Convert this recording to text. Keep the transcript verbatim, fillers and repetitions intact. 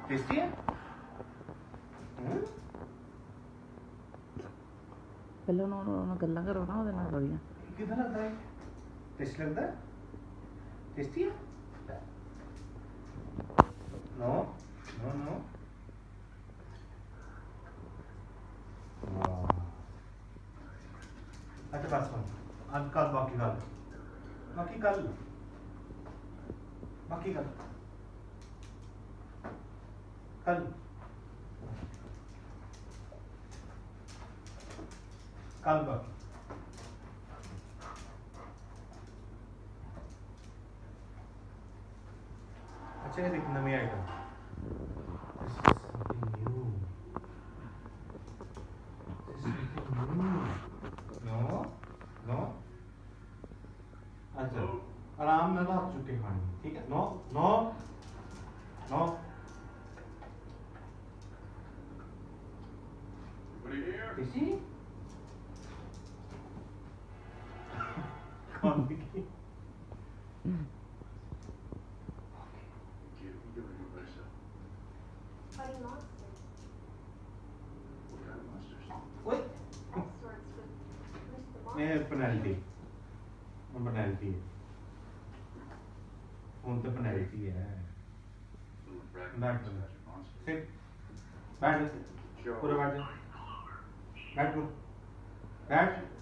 tasty है पहले उन्होंने गल्ला करो ना ਉਹਦੇ ਨਾਲ ਥੋੜੀਆਂ कितना लगता है टेस्ट लगता है टेस्टी है नो नो नो अच्छा बस अब कल बाकी कल बाकी कल बाकी कल कल कल बाकी अच्छा ये देख नवी आइटम नो नो अच्छा आराम में हाथ चुके खानी ठीक है नो नो नो किसी कौन दिखी पेनल्टी पेनल्टी है फोन तो पेनल्टी है बैठ सिट बैठ पूरा बैठ बैठ बैठ